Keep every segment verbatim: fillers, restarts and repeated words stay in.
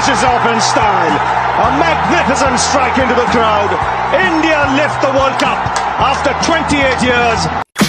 finishes off in style. A magnificent strike into the crowd. India lift the World Cup after twenty-eight years.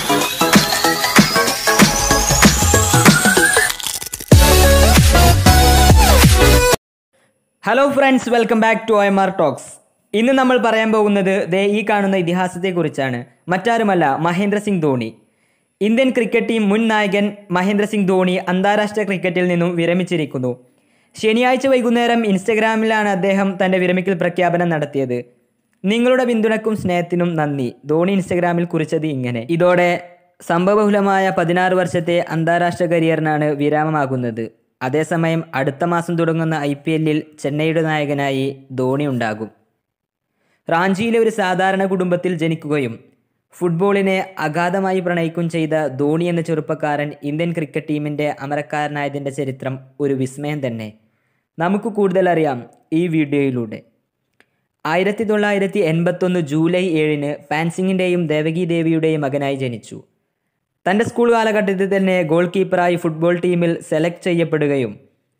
Hello friends, welcome back to I M R talks. ഇന്ന് നമ്മൾ പറയാൻ പോകുന്നത് ദേ ഈ കാണുന്ന ഇതിഹാസത്തെക്കുറിച്ചാണ്. മറ്റാരുമല്ല, Mahendra Singh Dhoni. Indian cricket team മുൻ നായകൻ മഹേന്ദ്ര സിംഗ് ധോണി അന്താരാഷ്ട്ര ക്രിക്കറ്റിൽ നിന്നും വിരമിച്ചിരിക്കുന്നു. ശനിയാഴ്ച വൈകുന്നേരം ഇൻസ്റ്റഗ്രാമിലാണ് അദ്ദേഹം തൻ്റെ വിരമിക്കൽ പ്രഖ്യാപനം നടത്തിയത്. നിങ്ങളുടെ പിന്തുണയ്ക്കും സ്നേഹത്തിനും നന്ദി, ധോണി ഇൻസ്റ്റഗ്രാമിൽ കുറിച്ചത് ഇങ്ങനെ. ഇതോടെ സംഭവബഹുലമായ പതിനാറ് വർഷത്തെ അന്താരാഷ്ട്ര കരിയറിനാണ് വിരാമമാകുന്നത്. അതേസമയം അടുത്ത മാസം തുടങ്ങുന്ന ഐ പി എല്ലിൽ ചെന്നൈയുടെ നായകനായി ധോണി ഉണ്ടാകും. റാഞ്ചിയിലെ ഒരു സാധാരണ കുടുംബത്തിൽ ജനിക്കുകയും ഫുട്ബോളിനെ അഗാധമായി പ്രണയിക്കുകയും ചെയ്ത ധോണി എന്ന ചെറുപ്പക്കാരൻ ഇന്ത്യൻ ക്രിക്കറ്റ് ടീമിൻ്റെ അമരക്കാരനായതിൻ്റെ ചരിത്രം ഒരു വിസ്മയം തന്നെ. നമുക്ക് കൂടുതൽ അറിയാം ഈ വീഡിയോയിലൂടെ. ആയിരത്തി തൊള്ളായിരത്തി എൺപത്തൊന്ന് ജൂലൈ ഏഴിന് പാൻസിങ്ങിൻ്റെയും ദേവകി ദേവിയുടെയും മകനായി ജനിച്ചു. തൻ്റെ സ്കൂൾ കാലഘട്ടത്തിൽ തന്നെ ഗോൾ കീപ്പറായി ഫുട്ബോൾ ടീമിൽ സെലക്ട് ചെയ്യപ്പെടുകയും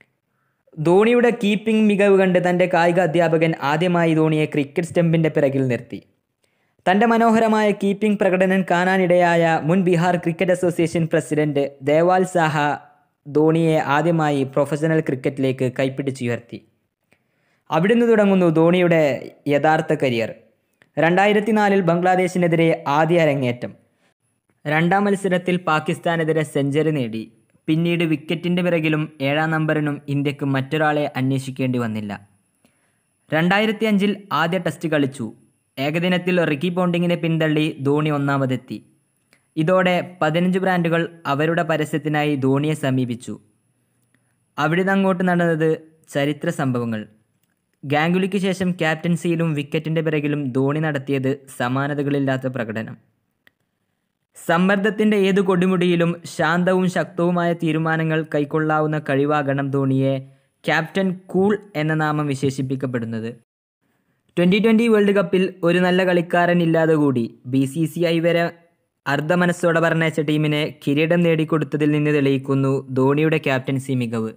ധോണിയുടെ കീപ്പിംഗ് മികവ് കണ്ട് തൻ്റെ കായിക അധ്യാപകൻ ആദ്യമായി ധോണിയെ ക്രിക്കറ്റ് സ്റ്റമ്പിൻ്റെ പിറകിൽ നിർത്തി. തൻ്റെ മനോഹരമായ കീപ്പിംഗ് പ്രകടനം കാണാനിടയായ മുൻ Bihar cricket association president Deval Saha ധോണിയെ ആദ്യമായി പ്രൊഫഷണൽ ക്രിക്കറ്റിലേക്ക് കൈപ്പിടിച്ചുയർത്തി. അവിടുന്ന് തുടങ്ങുന്നു ധോണിയുടെ യഥാർത്ഥ കരിയർ. രണ്ടായിരത്തി നാലിൽ ബംഗ്ലാദേശിനെതിരെ ആദ്യ അരങ്ങേറ്റം. രണ്ടാം മത്സരത്തിൽ പാകിസ്ഥാനെതിരെ സെഞ്ചുറി നേടി. പിന്നീട് വിക്കറ്റിൻ്റെ പിറകിലും ഏഴാം നമ്പറിനും ഇന്ത്യക്ക് മറ്റൊരാളെ അന്വേഷിക്കേണ്ടി വന്നില്ല. രണ്ടായിരത്തി അഞ്ചിൽ ആദ്യ ടെസ്റ്റ് കളിച്ചു. ഏകദിനത്തിൽ റിക്കി പോണ്ടിങ്ങിനെ പിന്തള്ളി ധോണി ഒന്നാമതെത്തി. ഇതോടെ പതിനഞ്ച് ബ്രാൻഡുകൾ അവരുടെ പരസ്യത്തിനായി ധോണിയെ സമീപിച്ചു. അവിടുന്ന് അങ്ങോട്ട് നടന്നത് ചരിത്ര സംഭവങ്ങൾ. ഗാംഗുലിക്ക് ശേഷം ക്യാപ്റ്റൻസിയിലും വിക്കറ്റിൻ്റെ പിറകിലും ധോണി നടത്തിയത് സമാനതകളില്ലാത്ത പ്രകടനം. സമ്മർദ്ദത്തിൻ്റെ ഏതു കൊടുമുടിയിലും ശാന്തവും ശക്തവുമായ തീരുമാനങ്ങൾ കൈക്കൊള്ളാവുന്ന കഴിവാകണം ധോണിയെ ക്യാപ്റ്റൻ കൂൾ എന്ന നാമം വിശേഷിപ്പിക്കപ്പെടുന്നത്. ട്വൻ്റി ട്വൻ്റി വേൾഡ് കപ്പിൽ ഒരു നല്ല കളിക്കാരൻ ഇല്ലാതെ കൂടി ബി സി സി ഐ വരെ അർദ്ധമനസ്സോടെ പറഞ്ഞയച്ച ടീമിനെ കിരീടം നേടിക്കൊടുത്തതിൽ നിന്ന് തെളിയിക്കുന്നു ധോണിയുടെ ക്യാപ്റ്റൻസി മികവ്.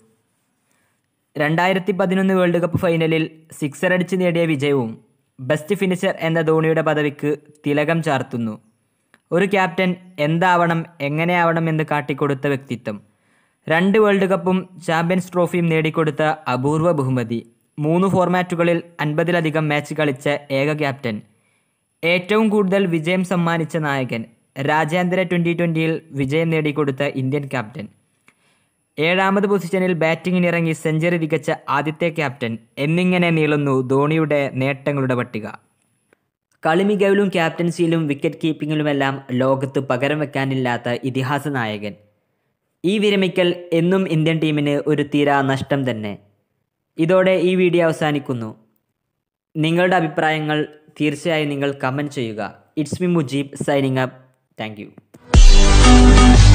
രണ്ടായിരത്തി പതിനൊന്ന് വേൾഡ് കപ്പ് ഫൈനലിൽ സിക്സർ അടിച്ച് നേടിയ വിജയവും ബെസ്റ്റ് ഫിനിഷർ എന്ന ധോണിയുടെ പദവിക്ക് തിലകം ചാർത്തുന്നു. ഒരു ക്യാപ്റ്റൻ എന്താവണം, എങ്ങനെയാവണം എന്ന് കാട്ടിക്കൊടുത്ത വ്യക്തിത്വം. രണ്ട് വേൾഡ് കപ്പും ചാമ്പ്യൻസ് ട്രോഫിയും നേടിക്കൊടുത്ത അപൂർവ ബഹുമതി. മൂന്ന് ഫോർമാറ്റുകളിൽ അൻപതിലധികം മാച്ച് കളിച്ച ഏക ക്യാപ്റ്റൻ. ഏറ്റവും കൂടുതൽ വിജയം സമ്മാനിച്ച നായകൻ. രാജ്യാന്തര ട്വൻ്റി ട്വൻ്റിയിൽ വിജയം നേടിക്കൊടുത്ത ഇന്ത്യൻ ക്യാപ്റ്റൻ. ഏഴാമത് പൊസിഷനിൽ ബാറ്റിങ്ങിനിറങ്ങി സെഞ്ചുറി തികച്ച ആദ്യത്തെ ക്യാപ്റ്റൻ എന്നിങ്ങനെ നീളുന്നു ധോണിയുടെ നേട്ടങ്ങളുടെ പട്ടിക. കളിമികവിലും ക്യാപ്റ്റൻസിയിലും വിക്കറ്റ് കീപ്പിങ്ങിലുമെല്ലാം ലോകത്ത് പകരം വെക്കാനില്ലാത്ത ഇതിഹാസ നായകൻ. ഈ വിരമിക്കൽ എന്നും ഇന്ത്യൻ ടീമിന് ഒരു തീരാ നഷ്ടം തന്നെ. ഇതോടെ ഈ വീഡിയോ അവസാനിക്കുന്നു. നിങ്ങളുടെ അഭിപ്രായങ്ങൾ തീർച്ചയായും നിങ്ങൾ കമൻറ്റ് ചെയ്യുക. It's me Mujeeb signing up. Thank U.